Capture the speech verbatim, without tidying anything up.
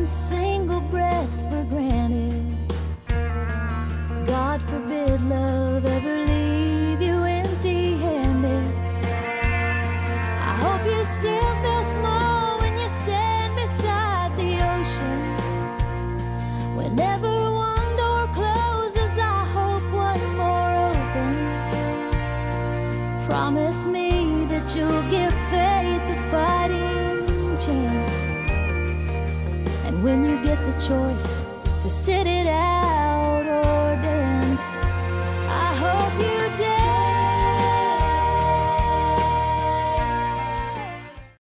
one single breath for granted. God forbid love ever leave you empty-handed. I hope you still feel small when you stand beside the ocean. Whenever one door closes, I hope one more opens. Promise me that you'll give faith a fighting chance. And when you get the choice to sit it out,